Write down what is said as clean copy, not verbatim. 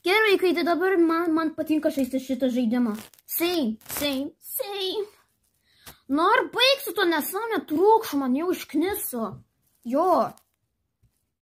Gerai, kai tai dabar man patinka žaisti šitą žaidimą. Same. Nu ar baigsiu to nesąmonę trūkšmą, man jau iškniso. Jo.